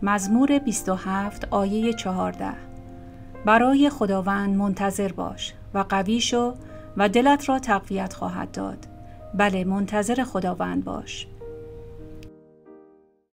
مزمور 27 آیه 14. برای خداوند منتظر باش و قوی شو و دلت را تقویت خواهد داد. بله، منتظر خداوند باش.